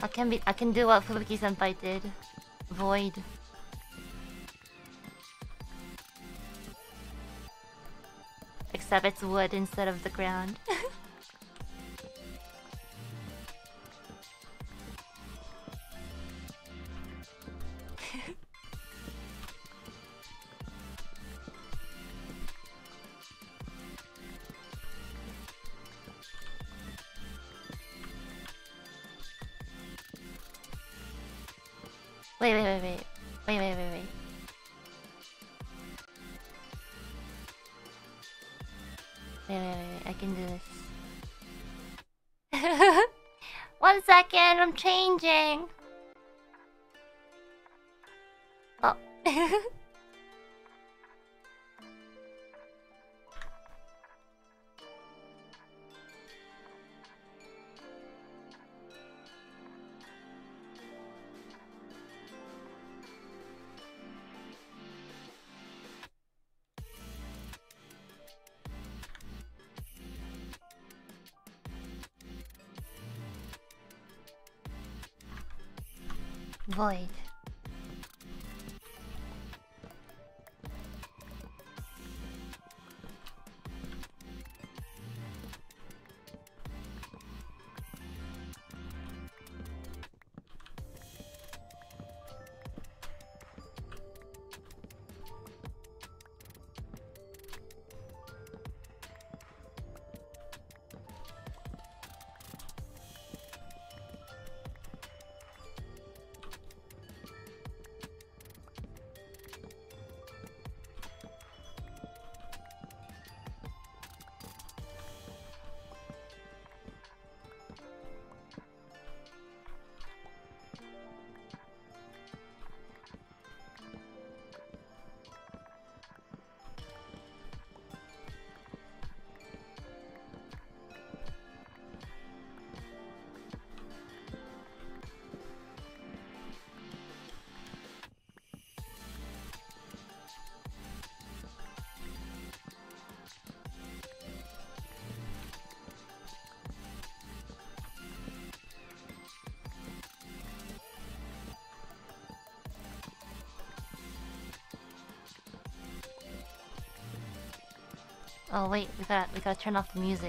I can do what Fubuki Senpai did. Void. Except it's wood instead of the ground. Wait. Wait, I can do this. 1 second, I'm changing. Oh. Void. Oh wait, we gotta turn off the music.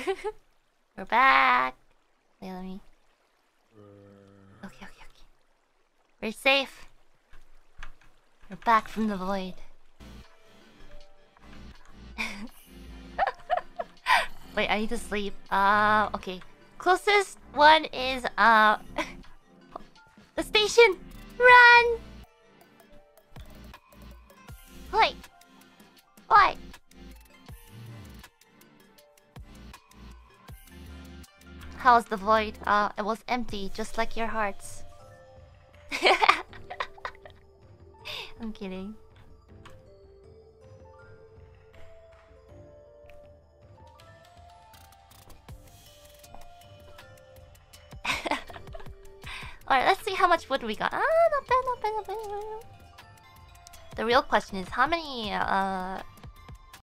We're back. Wait, let me. Okay. We're safe. We're back from the void. Wait, I need to sleep. Okay. Closest one is the station. Run! Wait. What? How's the void? It was empty, just like your hearts. I'm kidding. Alright, let's see how much wood we got. Not bad. The real question is how many